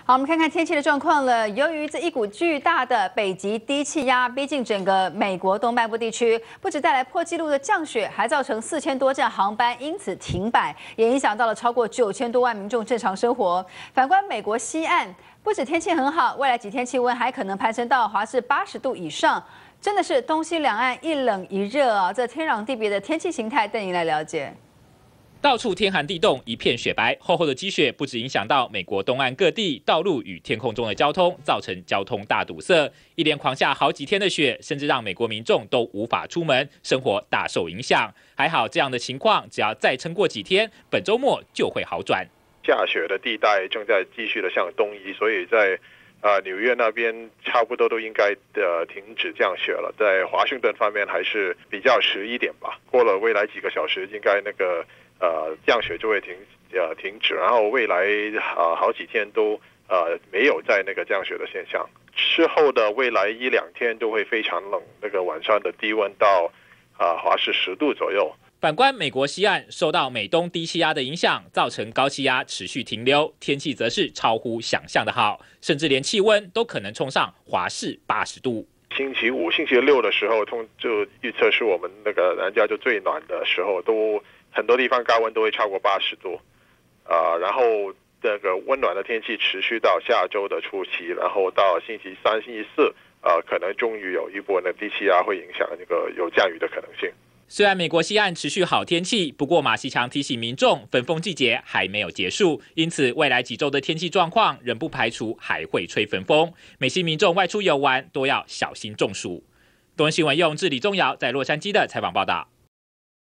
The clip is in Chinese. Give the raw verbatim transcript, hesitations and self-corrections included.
好，我们看看天气的状况了。由于这一股巨大的北极低气压逼近整个美国东半部地区，不止带来破纪录的降雪，还造成四千多架航班因此停摆，也影响到了超过九千多万民众正常生活。反观美国西岸，不止天气很好，未来几天气温还可能攀升到华氏八十度以上，真的是东西两岸一冷一热啊！这天壤地别的天气形态，带您来了解。 到处天寒地冻，一片雪白。厚厚的积雪不止影响到美国东岸各地道路与天空中的交通，造成交通大堵塞。一连狂下好几天的雪，甚至让美国民众都无法出门，生活大受影响。还好，这样的情况只要再撑过几天，本周末就会好转。 下雪的地带正在继续的向东移，所以在呃纽约那边差不多都应该呃停止降雪了。在华盛顿方面还是比较迟一点吧。过了未来几个小时，应该那个。 呃，降雪就会停呃停止，然后未来啊、呃、好几天都呃没有在那个降雪的现象。之后的未来一两天都会非常冷，那个晚上的低温到啊、呃、华氏十度左右。 反观美国西岸，受到美东低气压的影响，造成高气压持续停留，天气则是超乎想象的好，甚至连气温都可能冲上华氏八十度。 星期五、星期六的时候，通就预测是我们那个南加州最暖的时候，都。 很多地方高温都会超过八十度，啊、呃，然后那个温暖的天气持续到下周的初期，然后到星期三、星期四，呃，可能终于有一波的低气压会影响那个有降雨的可能性。 虽然美国西岸持续好天气，不过马西强提醒民众，焚风季节还没有结束，因此未来几周的天气状况仍不排除还会吹焚风，美西民众外出游玩都要小心中暑。东森新闻用至李宗尧在洛杉矶的采访报道。